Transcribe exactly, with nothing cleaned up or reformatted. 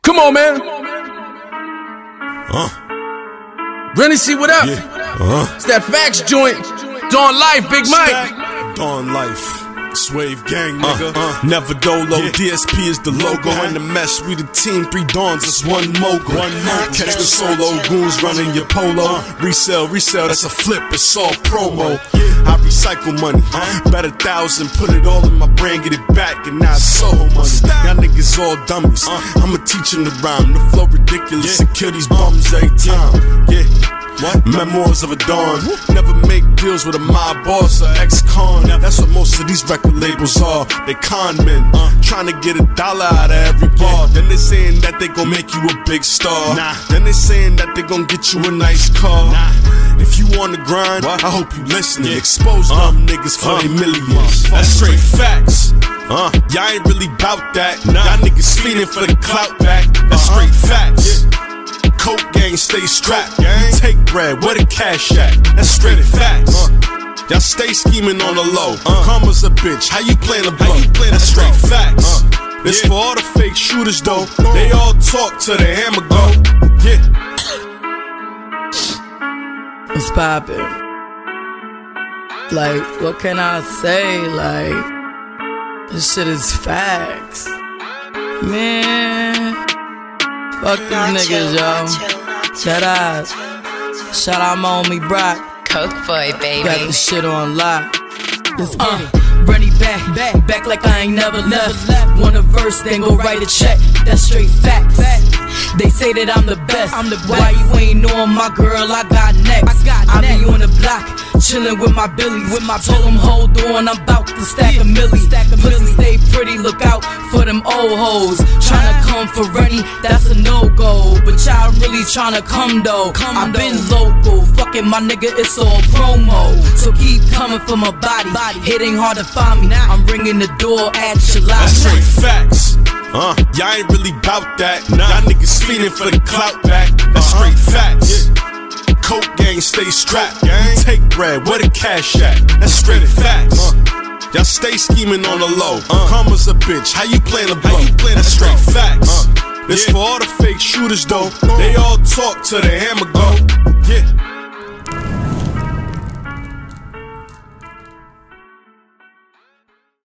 Come on, man. Uh. Reynes, see what up? Yeah. Uh. It's that Facts joint. DonLife, Big Mike. DonLife. Swave gang, nigga. Uh, uh, Never dolo. Yeah. D S P is the logo. Okay. In the mess, we the team. Three dawns, it's one mogul. One mogul. Catch the solo goons running your polo. Uh, resell, resell, that's a flip. It's all promo. Yeah. I recycle money. Uh, Bet a thousand, put it all in my brain, get it back, and now it's Soho money. Y'all niggas all dummies. Uh, I'ma teach them the rhyme. The flow ridiculous yeah. and kill these bums every time. Yeah. What? Memoirs of a Don. Never make deals with a mob boss or ex-con. That's what most of these record labels are. They con men, uh, trying to get a dollar out of every bar. Then they saying that they gon' make you a big star. Nah. Then they saying that they gon' get you a nice car. Nah. If you on the grind, what? I hope you listening. Yeah. Expose uh, them niggas for uh, their millions. Uh, That's straight facts. Uh, y'all ain't really bout that. Nah. Y'all niggas feeding for the clout back. That's uh-huh. straight facts. Yeah. Coke gang stay strapped, gang. Take bread, where the cash at? That's straight facts. Uh, Y'all stay scheming on the low. Uh, Karma's a bitch, how you playin' the blow? That's straight facts. Uh, This yeah. for all the fake shooters though. They all talk till the hammer go. Yeah. What's poppin'? Like, what can I say? Like, this shit is facts, man. Fuck these niggas, yo. Shout out. Shout out my homie Brock. Coke boy, baby. Got this shit on lock. Let's get it. Running back, back, back like I ain't never left. Want a verse, then go write a check. That's straight fact, fact. They say that I'm the best. I'm the best. Why you ain't on my girl? I got next. I, got I next. Be on the block, chillin' with my billies. With my told them hold on, I'm bout to stack a milli. Stack a Pussy stay pretty, look out for them old hoes. Tryna come for Rennie, that's a no-go. But y'all really tryna come though. Come I been local, fucking my nigga, it's all promo. So keep coming for my body, body. Hitting hard to find me. I'm ringing the door at your life. That's straight facts. Uh, y'all ain't really bout that. Nah. Y'all niggas feeding for the clout back. That's uh-huh. straight facts. Yeah. Coke gang stay strapped. Gang. Take bread, where the cash at? That's straight facts. Uh, y'all stay scheming on the low. Uh, Karma's a bitch, how you playin' the blow? That's straight facts. Uh, this yeah. for all the fake shooters though. They all talk till the hammer go. Yeah.